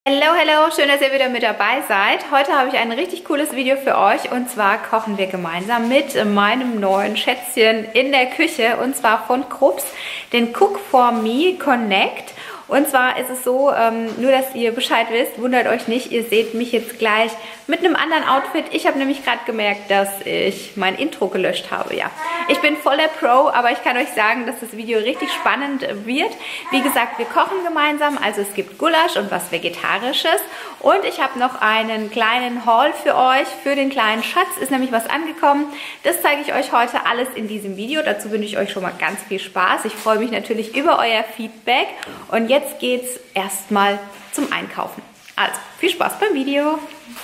Hallo, hallo, schön, dass ihr wieder mit dabei seid. Heute habe ich ein richtig cooles Video für euch und zwar kochen wir gemeinsam mit meinem neuen Schätzchen in der Küche und zwar von Krups, den Cook for Me Connect. Und zwar ist es so, nur dass ihr Bescheid wisst, wundert euch nicht, ihr seht mich jetzt gleich mit einem anderen Outfit. Ich habe nämlich gerade gemerkt, dass ich mein Intro gelöscht habe. Ja, ich bin voll der Pro, aber ich kann euch sagen, dass das Video richtig spannend wird. Wie gesagt, wir kochen gemeinsam, also es gibt Gulasch und was Vegetarisches. Und ich habe noch einen kleinen Haul für euch, für den kleinen Schatz ist nämlich was angekommen. Das zeige ich euch heute alles in diesem Video. Dazu wünsche ich euch schon mal ganz viel Spaß. Ich freue mich natürlich über euer Feedback. Und jetzt geht's erstmal zum Einkaufen. Also, viel Spaß beim Video.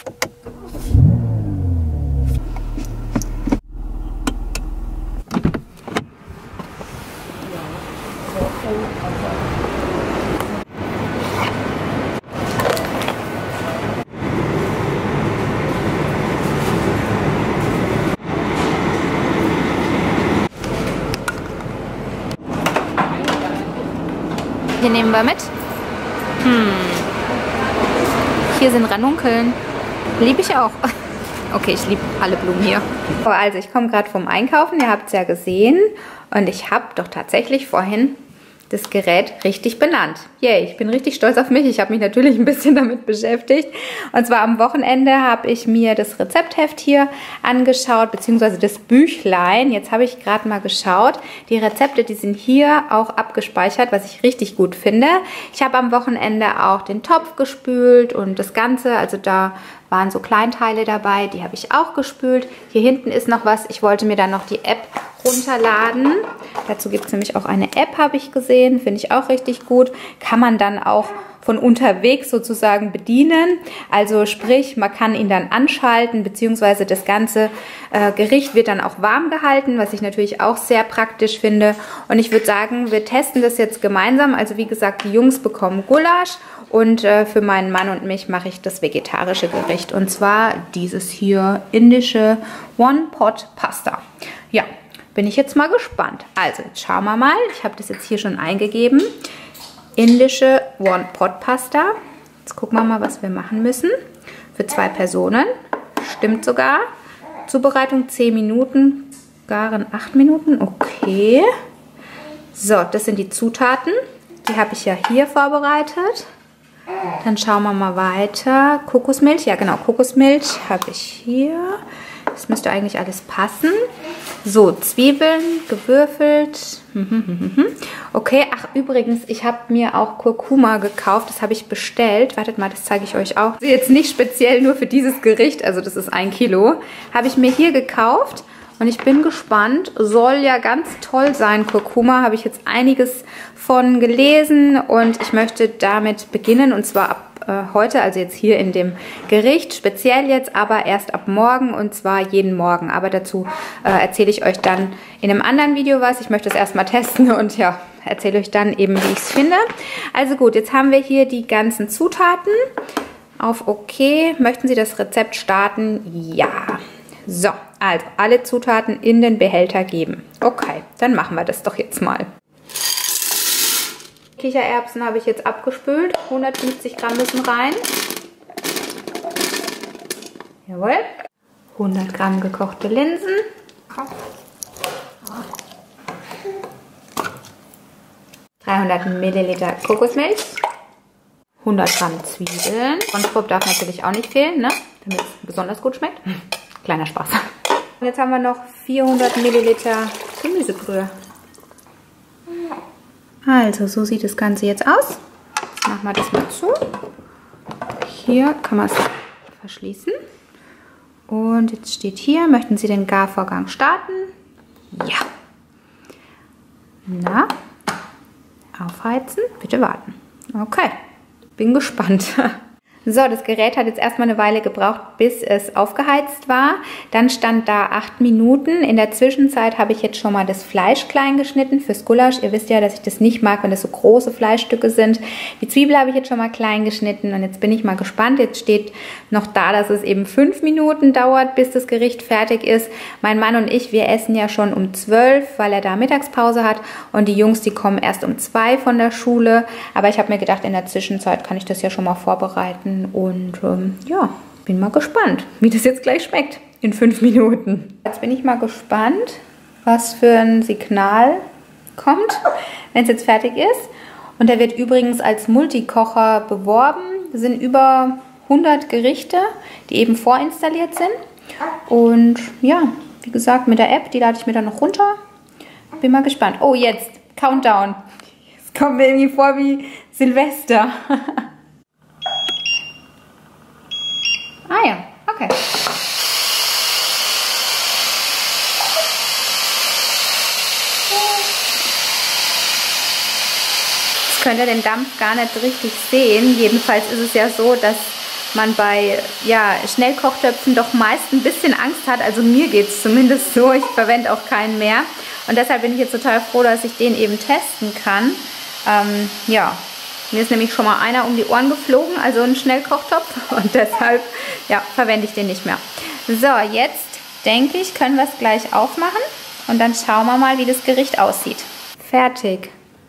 Hier nehmen wir mit. Hier sind Ranunkeln. Liebe ich auch. Okay, ich liebe alle Blumen hier. Also ich komme gerade vom Einkaufen, ihr habt es ja gesehen. Und ich habe doch tatsächlich vorhin das Gerät richtig benannt. Yay, ich bin richtig stolz auf mich. Ich habe mich natürlich ein bisschen damit beschäftigt. Und zwar am Wochenende habe ich mir das Rezeptheft hier angeschaut, beziehungsweise das Büchlein. Jetzt habe ich gerade mal geschaut. Die Rezepte, die sind hier auch abgespeichert, was ich richtig gut finde. Ich habe am Wochenende auch den Topf gespült und das Ganze, also da waren so Kleinteile dabei, die habe ich auch gespült. Hier hinten ist noch was. Ich wollte mir dann noch die App runterladen. Dazu gibt es nämlich auch eine App, habe ich gesehen. Finde ich auch richtig gut. Kann man dann auch von unterwegs sozusagen bedienen. Also sprich, man kann ihn dann anschalten, beziehungsweise das ganze Gericht wird dann auch warm gehalten, was ich natürlich auch sehr praktisch finde. Und ich würde sagen, wir testen das jetzt gemeinsam. Also wie gesagt, die Jungs bekommen Gulasch und für meinen Mann und mich mache ich das vegetarische Gericht. Und zwar dieses hier indische One-Pot-Pasta. Ja, bin ich jetzt mal gespannt. Also, jetzt schauen wir mal. Ich habe das jetzt hier schon eingegeben. Indische One-Pot-Pasta. Jetzt gucken wir mal, was wir machen müssen. Für 2 Personen. Stimmt sogar. Zubereitung 10 Minuten. Garen 8 Minuten. Okay. So, das sind die Zutaten. Die habe ich ja hier vorbereitet. Dann schauen wir mal weiter. Kokosmilch. Ja, genau. Kokosmilch habe ich hier. Das müsste eigentlich alles passen. So, Zwiebeln gewürfelt. Okay, ach übrigens, ich habe mir auch Kurkuma gekauft. Das habe ich bestellt. Wartet mal, das zeige ich euch auch. Jetzt nicht speziell nur für dieses Gericht, also das ist 1 Kilo. Habe ich mir hier gekauft und ich bin gespannt. Soll ja ganz toll sein, Kurkuma. Habe ich jetzt einiges von gelesen und ich möchte damit beginnen und zwar ab heute, also jetzt hier in dem Gericht, speziell jetzt, aber erst ab morgen und zwar jeden Morgen. Aber dazu erzähle ich euch dann in einem anderen Video was. Ich möchte es erstmal testen und ja, erzähle euch dann eben, wie ich es finde. Also gut, jetzt haben wir hier die ganzen Zutaten. Auf OK. Möchten Sie das Rezept starten? Ja. So, also alle Zutaten in den Behälter geben. Okay, dann machen wir das doch jetzt mal. Kichererbsen habe ich jetzt abgespült. 150 Gramm müssen rein. Jawohl. 100 Gramm gekochte Linsen. 300 Milliliter Kokosmilch. 100 Gramm Zwiebeln. Und Krupp darf natürlich auch nicht fehlen, ne? Damit es besonders gut schmeckt. Kleiner Spaß. Und jetzt haben wir noch 400 Milliliter Gemüsebrühe. Also, so sieht das Ganze jetzt aus. Jetzt machen wir das mal zu. Hier kann man es verschließen. Und jetzt steht hier, möchten Sie den Garvorgang starten? Ja. Na, aufheizen, bitte warten. Okay, bin gespannt. So, das Gerät hat jetzt erstmal eine Weile gebraucht, bis es aufgeheizt war. Dann stand da 8 Minuten. In der Zwischenzeit habe ich jetzt schon mal das Fleisch klein geschnitten fürs Gulasch. Ihr wisst ja, dass ich das nicht mag, wenn das so große Fleischstücke sind. Die Zwiebel habe ich jetzt schon mal klein geschnitten und jetzt bin ich mal gespannt. Jetzt steht noch da, dass es eben 5 Minuten dauert, bis das Gericht fertig ist. Mein Mann und ich, wir essen ja schon um 12, weil er da Mittagspause hat und die Jungs, die kommen erst um 2 von der Schule. Aber ich habe mir gedacht, in der Zwischenzeit kann ich das ja schon mal vorbereiten. Und ja, bin mal gespannt, wie das jetzt gleich schmeckt in 5 Minuten. Jetzt bin ich mal gespannt, was für ein Signal kommt, wenn es jetzt fertig ist. Und der wird übrigens als Multikocher beworben. Das sind über 100 Gerichte, die eben vorinstalliert sind. Und ja, wie gesagt, mit der App, die lade ich mir dann noch runter. Bin mal gespannt. Oh, jetzt Countdown. Es kommt mir irgendwie vor wie Silvester. Ah ja, okay. Jetzt könnt ihr den Dampf gar nicht richtig sehen. Jedenfalls ist es ja so, dass man bei Schnellkochtöpfen doch meist ein bisschen Angst hat. Also mir geht es zumindest so. Ich verwende auch keinen mehr. Und deshalb bin ich jetzt total froh, dass ich den eben testen kann. Ja. Mir ist nämlich schon mal einer um die Ohren geflogen, also ein Schnellkochtopf, und deshalb verwende ich den nicht mehr. So, jetzt denke ich, können wir es gleich aufmachen und dann schauen wir mal, wie das Gericht aussieht. Fertig.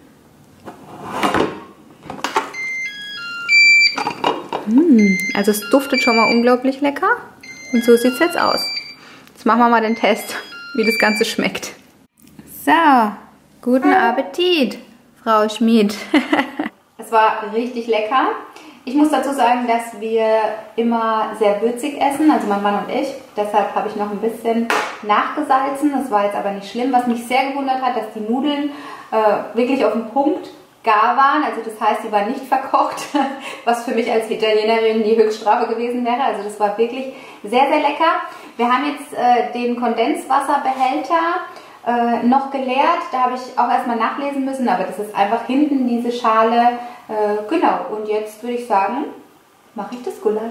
Also es duftet schon mal unglaublich lecker und so sieht es jetzt aus. Jetzt machen wir mal den Test, wie das Ganze schmeckt. So, guten Appetit, Frau Schmid. Es war richtig lecker. Ich muss dazu sagen, dass wir immer sehr würzig essen, also mein Mann und ich. Deshalb habe ich noch ein bisschen nachgesalzen. Das war jetzt aber nicht schlimm. Was mich sehr gewundert hat, dass die Nudeln wirklich auf den Punkt gar waren. Also das heißt, sie waren nicht verkocht, was für mich als Italienerin die Höchststrafe gewesen wäre. Also das war wirklich sehr, sehr lecker. Wir haben jetzt den Kondenswasserbehälter noch geleert. Da habe ich auch erstmal nachlesen müssen, aber das ist einfach hinten diese Schale. Genau, und jetzt würde ich sagen, mache ich das Gulasch.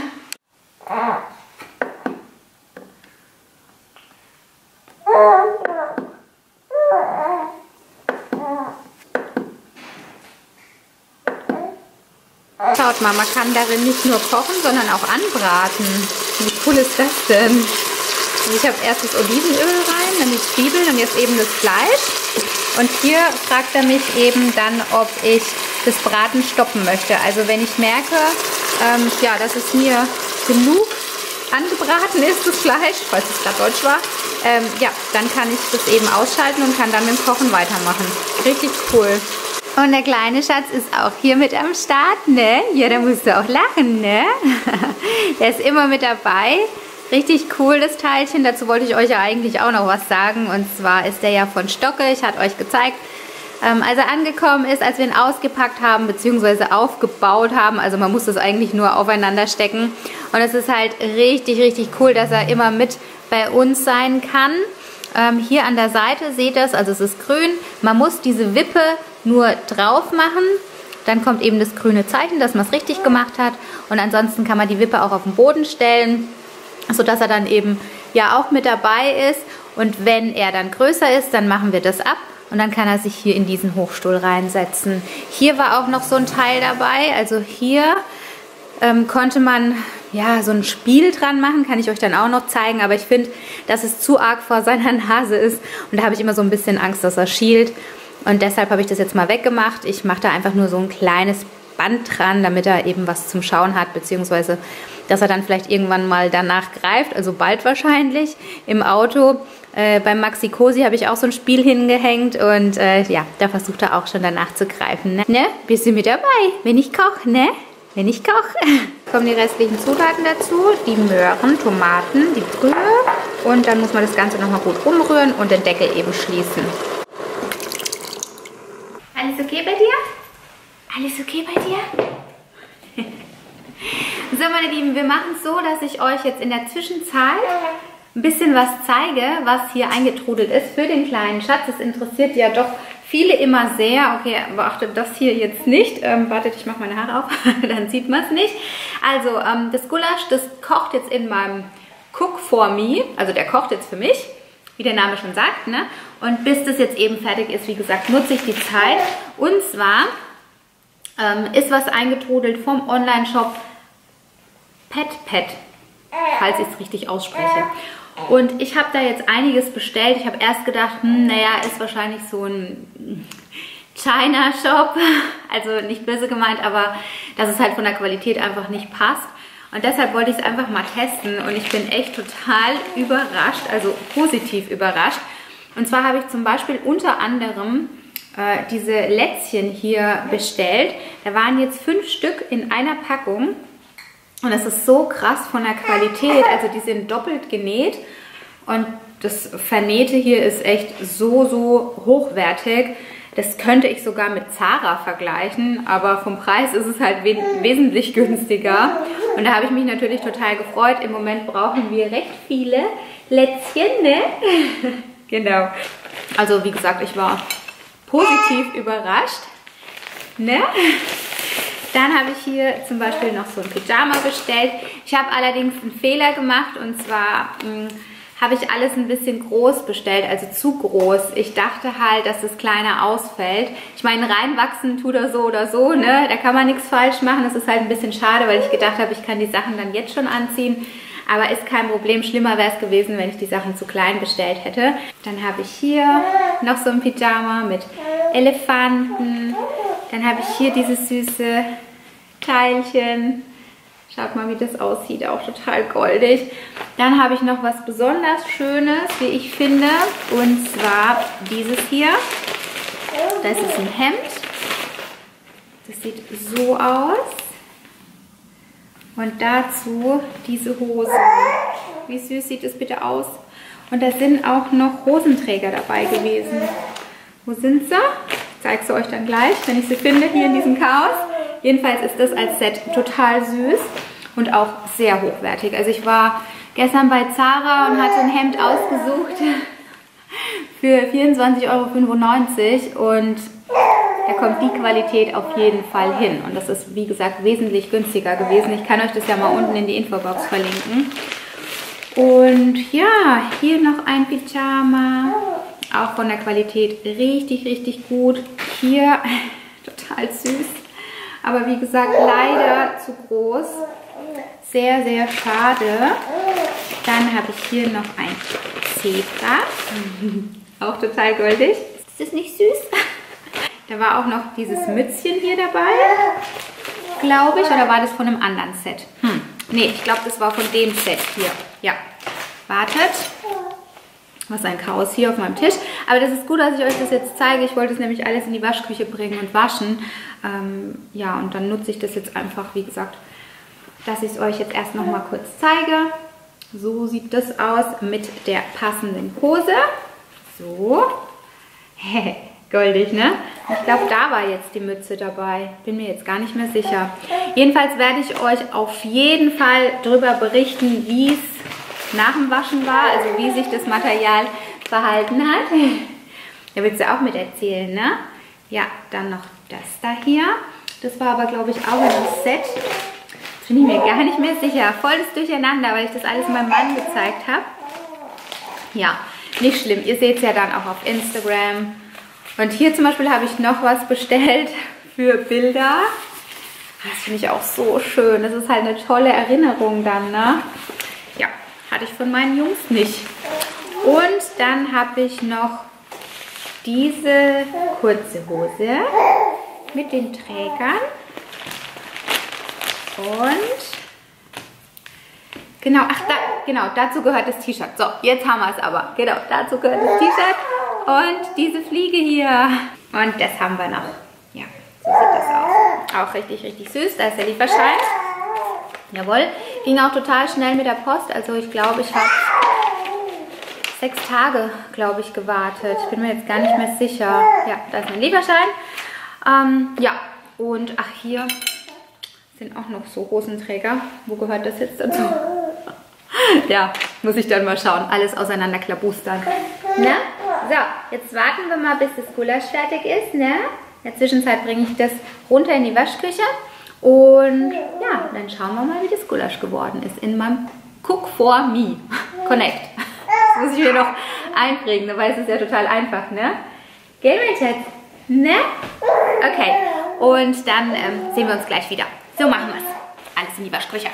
Schaut mal, man kann darin nicht nur kochen, sondern auch anbraten. Wie cool ist das denn? Also ich habe erst das Olivenöl rein, dann die Zwiebeln und jetzt eben das Fleisch. Und hier fragt er mich eben dann, ob ich das Braten stoppen möchte. Also wenn ich merke, dass es mir genug angebraten ist, das Fleisch, falls es gerade deutsch war, dann kann ich das eben ausschalten und kann dann mit dem Kochen weitermachen. Richtig cool. Und der kleine Schatz ist auch hier mit am Start, ne? Ja, da musst du auch lachen, ne? Der ist immer mit dabei. Richtig cool, das Teilchen. Dazu wollte ich euch ja eigentlich auch noch was sagen. Und zwar ist der ja von Stocke. Ich hatte euch gezeigt, als er angekommen ist, als wir ihn ausgepackt haben, beziehungsweise aufgebaut haben. Also man muss das eigentlich nur aufeinander stecken. Und es ist halt richtig, richtig cool, dass er immer mit bei uns sein kann. Hier an der Seite seht ihr es, also es ist grün. Man muss diese Wippe nur drauf machen. Dann kommt eben das grüne Zeichen, dass man es richtig gemacht hat. Und ansonsten kann man die Wippe auch auf den Boden stellen, sodass er dann eben ja auch mit dabei ist. Und wenn er dann größer ist, dann machen wir das ab. Und dann kann er sich hier in diesen Hochstuhl reinsetzen. Hier war auch noch so ein Teil dabei. Also hier konnte man ja so ein Spiel dran machen. Kann ich euch dann auch noch zeigen. Aber ich finde, dass es zu arg vor seiner Nase ist. Und da habe ich immer so ein bisschen Angst, dass er schielt. Und deshalb habe ich das jetzt mal weggemacht. Ich mache da einfach nur so ein kleines Band dran, damit er eben was zum Schauen hat. Beziehungsweise, dass er dann vielleicht irgendwann mal danach greift. Also bald wahrscheinlich im Auto. Beim Maxi Cosi habe ich auch so ein Spiel hingehängt und da versucht er auch schon danach zu greifen. Ne? Bist du mit dabei, wenn ich koche, ne? Wenn ich koche. Kommen die restlichen Zutaten dazu, die Möhren, Tomaten, die Brühe und dann muss man das Ganze nochmal gut umrühren und den Deckel eben schließen. Alles okay bei dir? Alles okay bei dir? So, meine Lieben, wir machen es so, dass ich euch jetzt in der Zwischenzeit ein bisschen was zeige, was hier eingetrudelt ist für den kleinen Schatz. Das interessiert ja doch viele immer sehr, okay, beachtet das hier jetzt nicht. Wartet, ich mache meine Haare auf, dann sieht man es nicht. Also das Gulasch, das kocht jetzt in meinem Cook for Me, also der kocht jetzt für mich, wie der Name schon sagt, ne? Und bis das jetzt eben fertig ist, wie gesagt, nutze ich die Zeit. Und zwar ist was eingetrudelt vom Online-Shop Pet, falls ich es richtig ausspreche. Und ich habe da jetzt einiges bestellt. Ich habe erst gedacht, naja, ist wahrscheinlich so ein China-Shop. Also nicht böse gemeint, aber dass es halt von der Qualität einfach nicht passt. Und deshalb wollte ich es einfach mal testen. Und ich bin echt total überrascht, also positiv überrascht. Und zwar habe ich zum Beispiel unter anderem diese Lätzchen hier bestellt. Da waren jetzt 5 Stück in einer Packung. Und das ist so krass von der Qualität. Also die sind doppelt genäht. Und das Vernähte hier ist echt so hochwertig. Das könnte ich sogar mit Zara vergleichen. Aber vom Preis ist es halt wesentlich günstiger. Und da habe ich mich natürlich total gefreut. Im Moment brauchen wir recht viele Lätzchen, ne? Genau. Also wie gesagt, ich war positiv überrascht. Ne? Dann habe ich hier zum Beispiel noch so ein Pyjama bestellt. Ich habe allerdings einen Fehler gemacht und zwar habe ich alles ein bisschen groß bestellt, also zu groß. Ich dachte halt, dass das kleiner ausfällt. Ich meine, reinwachsen tut er so oder so, ne? Da kann man nichts falsch machen. Das ist halt ein bisschen schade, weil ich gedacht habe, ich kann die Sachen dann jetzt schon anziehen. Aber ist kein Problem. Schlimmer wäre es gewesen, wenn ich die Sachen zu klein bestellt hätte. Dann habe ich hier noch so ein Pyjama mit Elefanten. Dann habe ich hier dieses süße Teilchen. Schaut mal, wie das aussieht. Auch total goldig. Dann habe ich noch was besonders Schönes, wie ich finde. Und zwar dieses hier. Das ist ein Hemd. Das sieht so aus. Und dazu diese Hose. Wie süß sieht es bitte aus? Und da sind auch noch Hosenträger dabei gewesen. Wo sind sie? Ich zeige sie euch dann gleich, wenn ich sie finde, hier in diesem Chaos. Jedenfalls ist das als Set total süß und auch sehr hochwertig. Also ich war gestern bei Zara und hatte ein Hemd ausgesucht für 24,95 € und da kommt die Qualität auf jeden Fall hin. Und das ist, wie gesagt, wesentlich günstiger gewesen. Ich kann euch das ja mal unten in die Infobox verlinken. Und ja, hier noch ein Pyjama. Auch von der Qualität richtig gut. Hier total süß. Aber wie gesagt, leider zu groß. Sehr schade. Dann habe ich hier noch ein Zebra. Auch total goldig. Ist das nicht süß? Da war auch noch dieses Mützchen hier dabei, glaube ich. Oder war das von einem anderen Set? Nee, ich glaube, das war von dem Set hier. Ja, wartet. Was ein Chaos hier auf meinem Tisch. Aber das ist gut, dass ich euch das jetzt zeige. Ich wollte es nämlich alles in die Waschküche bringen und waschen. Ja, und dann nutze ich das jetzt einfach, wie gesagt, dass ich es euch jetzt erst noch mal kurz zeige. So sieht das aus mit der passenden Hose. So. Goldig, ne? Ich glaube, da war jetzt die Mütze dabei. Bin mir jetzt gar nicht mehr sicher. Jedenfalls werde ich euch auf jeden Fall darüber berichten, wie es nach dem Waschen war, also wie sich das Material verhalten hat. Da willst du auch mit erzählen, ne? Ja, dann noch das da hier. Das war aber, glaube ich, auch in einem Set. Bin ich mir gar nicht mehr sicher. Volles Durcheinander, weil ich das alles meinem Mann gezeigt habe. Ja, nicht schlimm. Ihr seht es ja dann auch auf Instagram. Und hier zum Beispiel habe ich noch was bestellt für Bilder. Das finde ich auch so schön. Das ist halt eine tolle Erinnerung dann, ne? Ja, hatte ich von meinen Jungs nicht. Und dann habe ich noch diese kurze Hose mit den Trägern. Und genau, genau, dazu gehört das T-Shirt. So, jetzt haben wir es aber. Genau, dazu gehört das T-Shirt und diese Fliege hier. Und das haben wir noch. Ja, so sieht das aus. Auch richtig süß. Da ist der Lieferschein. Jawohl. Ging auch total schnell mit der Post. Also ich glaube, ich habe 6 Tage, glaube ich, gewartet. Ich bin mir jetzt gar nicht mehr sicher. Ja, da ist mein Lieferschein. Ja, und ach, hier sind auch noch so Hosenträger. Wo gehört das jetzt dazu? Ja, muss ich dann mal schauen. Alles auseinanderklabustern. Ne? So, jetzt warten wir mal, bis das Gulasch fertig ist, ne? In der Zwischenzeit bringe ich das runter in die Waschküche. Und ja, dann schauen wir mal, wie das Gulasch geworden ist in meinem Cook for Me Connect. Das muss ich mir noch einprägen, dabei ist es ja total einfach, ne? Gell, mein Schatz? Ne? Okay, und dann sehen wir uns gleich wieder. So machen wir es. Alles in die Waschküche.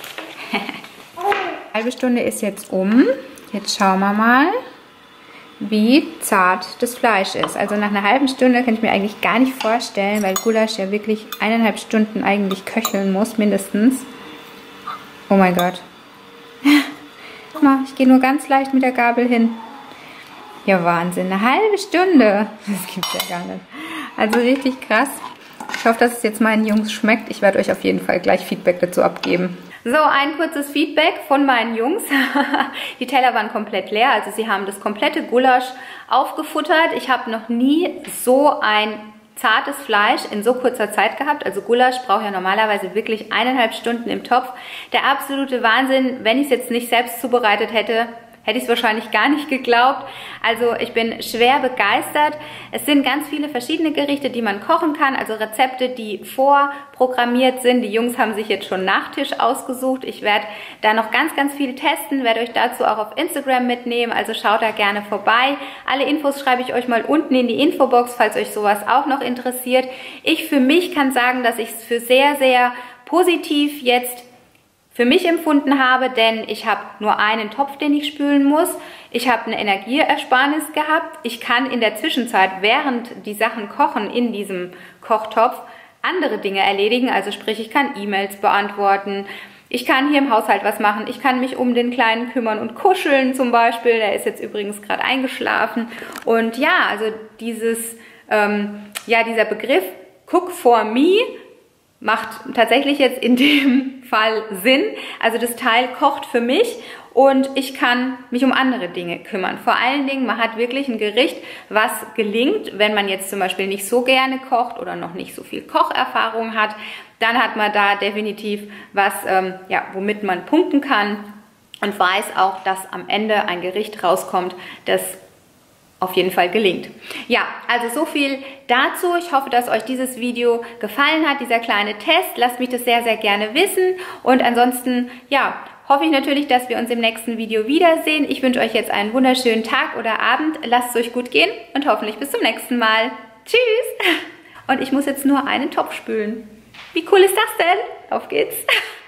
Eine halbe Stunde ist jetzt um. Jetzt schauen wir mal, wie zart das Fleisch ist. Also nach einer halben Stunde kann ich mir eigentlich gar nicht vorstellen, weil Gulasch ja wirklich 1,5 Stunden eigentlich köcheln muss, mindestens. Oh mein Gott. Guck mal, ich gehe nur ganz leicht mit der Gabel hin. Ja, Wahnsinn. Eine halbe Stunde. Das gibt's ja gar nicht. Also richtig krass. Ich hoffe, dass es jetzt meinen Jungs schmeckt. Ich werde euch auf jeden Fall gleich Feedback dazu abgeben. So, ein kurzes Feedback von meinen Jungs. Die Teller waren komplett leer, also sie haben das komplette Gulasch aufgefuttert. Ich habe noch nie so ein zartes Fleisch in so kurzer Zeit gehabt. Also Gulasch braucht ja normalerweise wirklich 1,5 Stunden im Topf. Der absolute Wahnsinn. Wenn ich es jetzt nicht selbst zubereitet hätte, hätte ich es wahrscheinlich gar nicht geglaubt. Also ich bin schwer begeistert. Es sind ganz viele verschiedene Gerichte, die man kochen kann, also Rezepte, die vorprogrammiert sind. Die Jungs haben sich jetzt schon Nachtisch ausgesucht. Ich werde da noch ganz, ganz viel testen, werde euch dazu auch auf Instagram mitnehmen, also schaut da gerne vorbei. Alle Infos schreibe ich euch mal unten in die Infobox, falls euch sowas auch noch interessiert. Ich für mich kann sagen, dass ich es für sehr, sehr positiv jetzt für mich empfunden habe, denn ich habe nur einen Topf, den ich spülen muss. Ich habe eine Energieersparnis gehabt. Ich kann in der Zwischenzeit, während die Sachen kochen in diesem Kochtopf, andere Dinge erledigen. Also sprich, ich kann E-Mails beantworten. Ich kann hier im Haushalt was machen. Ich kann mich um den Kleinen kümmern und kuscheln zum Beispiel. Der ist jetzt übrigens gerade eingeschlafen. Und ja, also dieser Begriff Cook for Me macht tatsächlich jetzt in dem Fall Sinn. Also das Teil kocht für mich und ich kann mich um andere Dinge kümmern. Vor allen Dingen, man hat wirklich ein Gericht, was gelingt, wenn man jetzt zum Beispiel nicht so gerne kocht oder noch nicht so viel Kocherfahrung hat, dann hat man da definitiv was, womit man punkten kann und weiß auch, dass am Ende ein Gericht rauskommt, das auf jeden Fall gelingt. Ja, also so viel dazu. Ich hoffe, dass euch dieses Video gefallen hat, dieser kleine Test. Lasst mich das sehr, sehr gerne wissen. Und ansonsten, ja, hoffe ich natürlich, dass wir uns im nächsten Video wiedersehen. Ich wünsche euch jetzt einen wunderschönen Tag oder Abend. Lasst es euch gut gehen und hoffentlich bis zum nächsten Mal. Tschüss! Und ich muss jetzt nur einen Topf spülen. Wie cool ist das denn? Auf geht's!